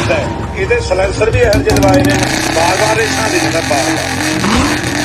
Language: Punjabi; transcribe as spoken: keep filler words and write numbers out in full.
दिता है, ये सलैंसर भी यह जे लवाए ने, बार बार रेसा दे दिता, बार बार